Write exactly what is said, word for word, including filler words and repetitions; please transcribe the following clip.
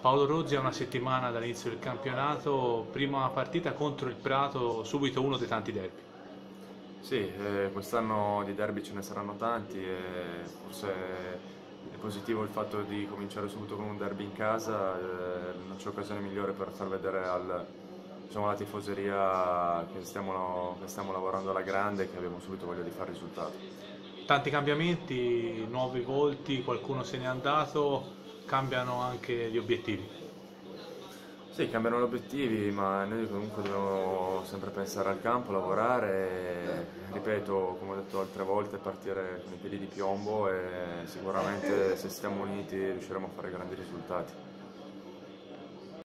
Paolo Rozzi, a una settimana dall'inizio del campionato, prima partita contro il Prato, subito uno dei tanti derby. Sì, eh, quest'anno di derby ce ne saranno tanti e forse è positivo il fatto di cominciare subito con un derby in casa, eh, non c'è occasione migliore per far vedere al, diciamo, alla tifoseria che stiamo, che stiamo lavorando alla grande e che abbiamo subito voglia di fare risultato. Tanti cambiamenti, nuovi volti, qualcuno se n'è andato, cambiano anche gli obiettivi. Sì, cambiano gli obiettivi, ma noi comunque dobbiamo sempre pensare al campo, lavorare e, ripeto, come ho detto altre volte, partire con i piedi di piombo e sicuramente se stiamo uniti riusciremo a fare grandi risultati.